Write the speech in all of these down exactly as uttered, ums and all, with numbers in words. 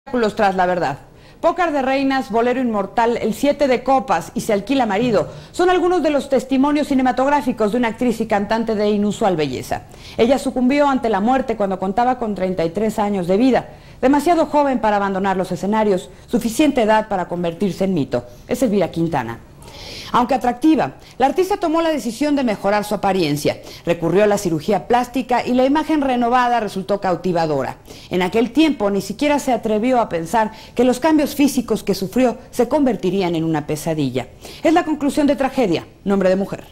Tras la verdad. Pócar de reinas, Bolero inmortal, El siete de copas y Se alquila marido son algunos de los testimonios cinematográficos de una actriz y cantante de inusual belleza. Ella sucumbió ante la muerte cuando contaba con treinta y tres años de vida, demasiado joven para abandonar los escenarios, suficiente edad para convertirse en mito. Es Elvira Quintana. Aunque atractiva, la artista tomó la decisión de mejorar su apariencia. Recurrió a la cirugía plástica y la imagen renovada resultó cautivadora. En aquel tiempo ni siquiera se atrevió a pensar que los cambios físicos que sufrió se convertirían en una pesadilla. Es la conclusión de Tragedia, Nombre de mujer.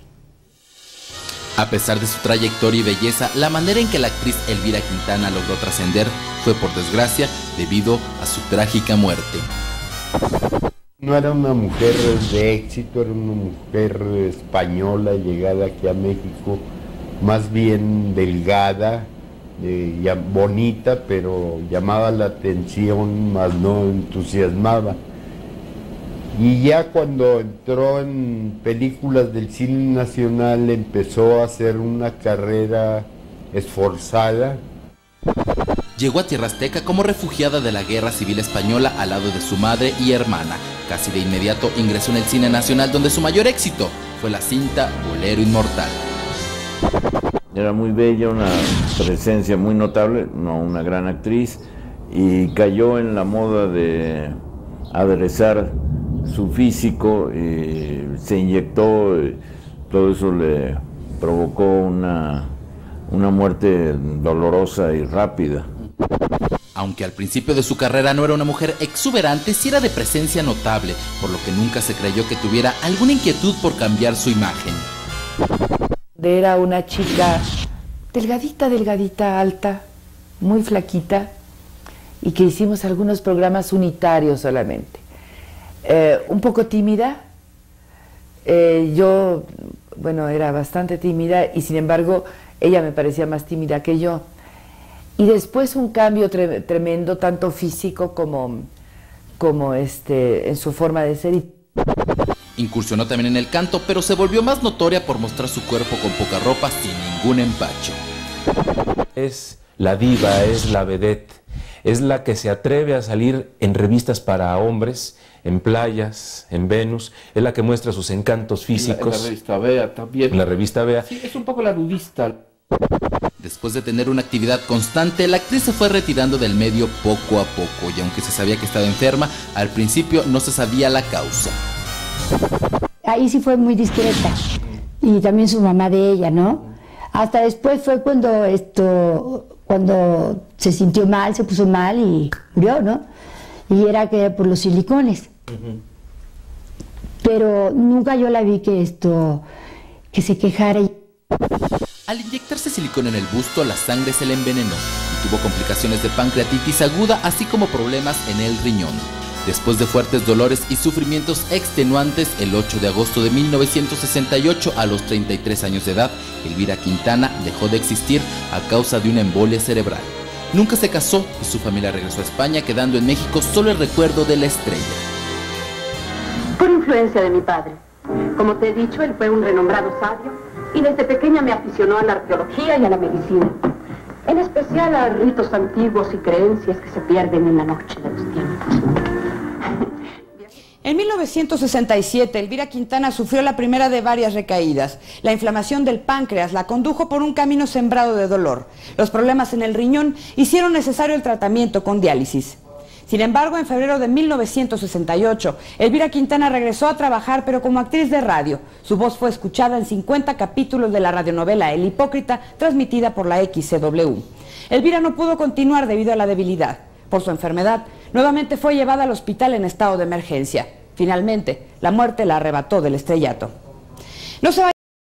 A pesar de su trayectoria y belleza, la manera en que la actriz Elvira Quintana logró trascender fue, por desgracia, debido a su trágica muerte. No era una mujer de éxito, era una mujer española llegada aquí a México, más bien delgada, eh, ya bonita, pero llamaba la atención, más no entusiasmaba. Y ya cuando entró en películas del cine nacional empezó a hacer una carrera esforzada. Llegó a Tierra Azteca como refugiada de la Guerra Civil Española al lado de su madre y hermana. Casi de inmediato ingresó en el cine nacional, donde su mayor éxito fue la cinta Bolero inmortal. Era muy bella, una presencia muy notable, no una gran actriz, y cayó en la moda de aderezar su físico, y se inyectó, y todo eso le provocó una, una muerte dolorosa y rápida. Aunque al principio de su carrera no era una mujer exuberante, sí era de presencia notable, por lo que nunca se creyó que tuviera alguna inquietud por cambiar su imagen. Era una chica delgadita, delgadita, alta, muy flaquita, y que hicimos algunos programas unitarios solamente. Eh, un poco tímida, eh, yo, bueno, era bastante tímida, y sin embargo, ella me parecía más tímida que yo. Y después un cambio tre tremendo, tanto físico como, como este, en su forma de ser. Incursionó también en el canto, pero se volvió más notoria por mostrar su cuerpo con poca ropa, sin ningún empacho. Es la diva, es la vedette, es la que se atreve a salir en revistas para hombres, en playas, en Venus, es la que muestra sus encantos físicos. En la, en la revista Bea también. En la revista Bea. Sí, es un poco la nudista. Después de tener una actividad constante, la actriz se fue retirando del medio poco a poco, y aunque se sabía que estaba enferma, al principio no se sabía la causa. Ahí sí fue muy discreta, y también su mamá de ella, ¿no? Hasta después fue cuando esto, cuando se sintió mal, se puso mal y murió, ¿no? Y era que por los silicones. Uh-huh. Pero nunca yo la vi que esto, que se quejara. Al inyectarse silicona en el busto, la sangre se le envenenó y tuvo complicaciones de pancreatitis aguda, así como problemas en el riñón. Después de fuertes dolores y sufrimientos extenuantes, el ocho de agosto de mil novecientos sesenta y ocho, a los treinta y tres años de edad, Elvira Quintana dejó de existir a causa de una embolia cerebral. Nunca se casó y su familia regresó a España, quedando en México solo el recuerdo de la estrella. Por influencia de mi padre. Como te he dicho, él fue un renombrado sabio, y desde pequeña me aficionó a la arqueología y a la medicina, en especial a ritos antiguos y creencias que se pierden en la noche de los tiempos. En mil novecientos sesenta y siete, Elvira Quintana sufrió la primera de varias recaídas. La inflamación del páncreas la condujo por un camino sembrado de dolor. Los problemas en el riñón hicieron necesario el tratamiento con diálisis. Sin embargo, en febrero de mil novecientos sesenta y ocho, Elvira Quintana regresó a trabajar, pero como actriz de radio. Su voz fue escuchada en cincuenta capítulos de la radionovela El Hipócrita, transmitida por la X C W. Elvira no pudo continuar debido a la debilidad. Por su enfermedad, nuevamente fue llevada al hospital en estado de emergencia. Finalmente, la muerte la arrebató del estrellato. No se va